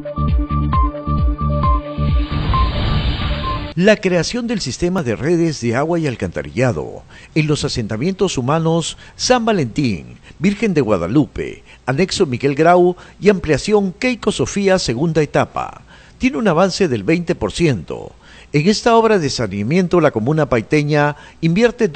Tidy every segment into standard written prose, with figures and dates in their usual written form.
La creación del sistema de redes de agua y alcantarillado en los asentamientos humanos San Valentín, Virgen de Guadalupe, Anexo Miguel Grau y ampliación Keiko Sofía segunda etapa, tiene un avance del 20%. En esta obra de saneamiento la comuna paiteña invierte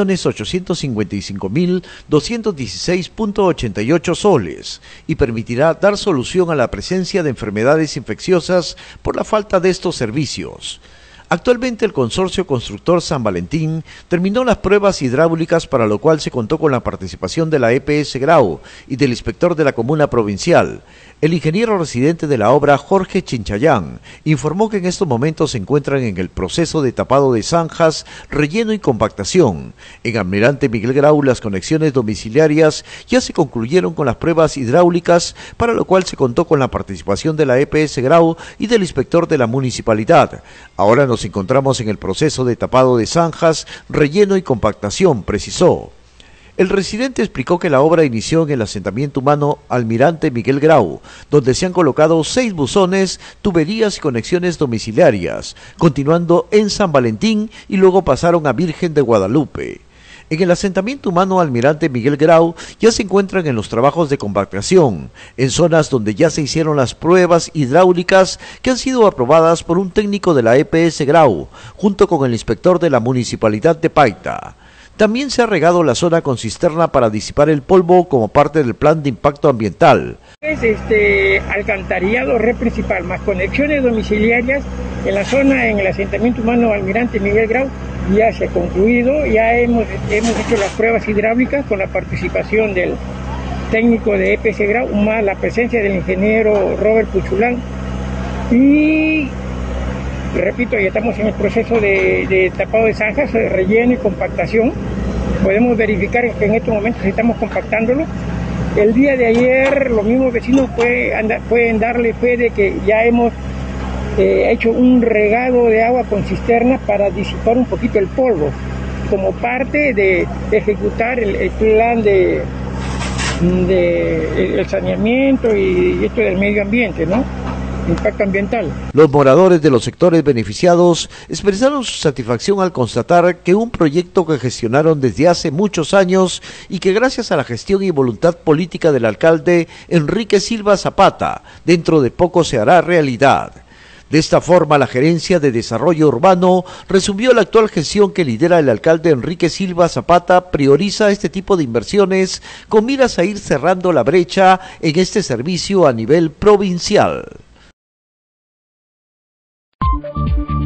2.855.216.88 soles y permitirá dar solución a la presencia de enfermedades infecciosas por la falta de estos servicios. Actualmente el consorcio constructor San Valentín terminó las pruebas hidráulicas, para lo cual se contó con la participación de la EPS Grau y del inspector de la comuna provincial. El ingeniero residente de la obra, Jorge Chinchayán, informó que en estos momentos se encuentran en el proceso de tapado de zanjas, relleno y compactación. En Almirante Miguel Grau las conexiones domiciliarias ya se concluyeron con las pruebas hidráulicas, para lo cual se contó con la participación de la EPS Grau y del inspector de la municipalidad. Ahora nos encontramos en el proceso de tapado de zanjas, relleno y compactación, precisó. El residente explicó que la obra inició en el asentamiento humano Almirante Miguel Grau, donde se han colocado 6 buzones, tuberías y conexiones domiciliarias, continuando en San Valentín y luego pasaron a Virgen de Guadalupe. En el asentamiento humano Almirante Miguel Grau ya se encuentran en los trabajos de compactación, en zonas donde ya se hicieron las pruebas hidráulicas que han sido aprobadas por un técnico de la EPS Grau, junto con el inspector de la municipalidad de Paita. También se ha regado la zona con cisterna para disipar el polvo como parte del plan de impacto ambiental. Es alcantarillado, red principal, más conexiones domiciliarias en la zona, en el asentamiento humano Almirante Miguel Grau, ya se ha concluido, ya hemos hecho las pruebas hidráulicas con la participación del técnico de EPS Grau, más la presencia del ingeniero Robert Puchulán. Y repito, ya estamos en el proceso de tapado de zanjas, relleno y compactación. Podemos verificar que en estos momentos estamos compactándolo. El día de ayer los mismos vecinos pueden darle fe de que ya hemos hecho un regado de agua con cisterna para disipar un poquito el polvo, como parte de ejecutar el plan de el saneamiento y esto del medio ambiente, ¿no? Impacto ambiental. Los moradores de los sectores beneficiados expresaron su satisfacción al constatar que un proyecto que gestionaron desde hace muchos años y que gracias a la gestión y voluntad política del alcalde Enrique Silva Zapata, dentro de poco se hará realidad. De esta forma, la Gerencia de Desarrollo Urbano resumió la actual gestión que lidera el alcalde Enrique Silva Zapata, prioriza este tipo de inversiones con miras a ir cerrando la brecha en este servicio a nivel provincial.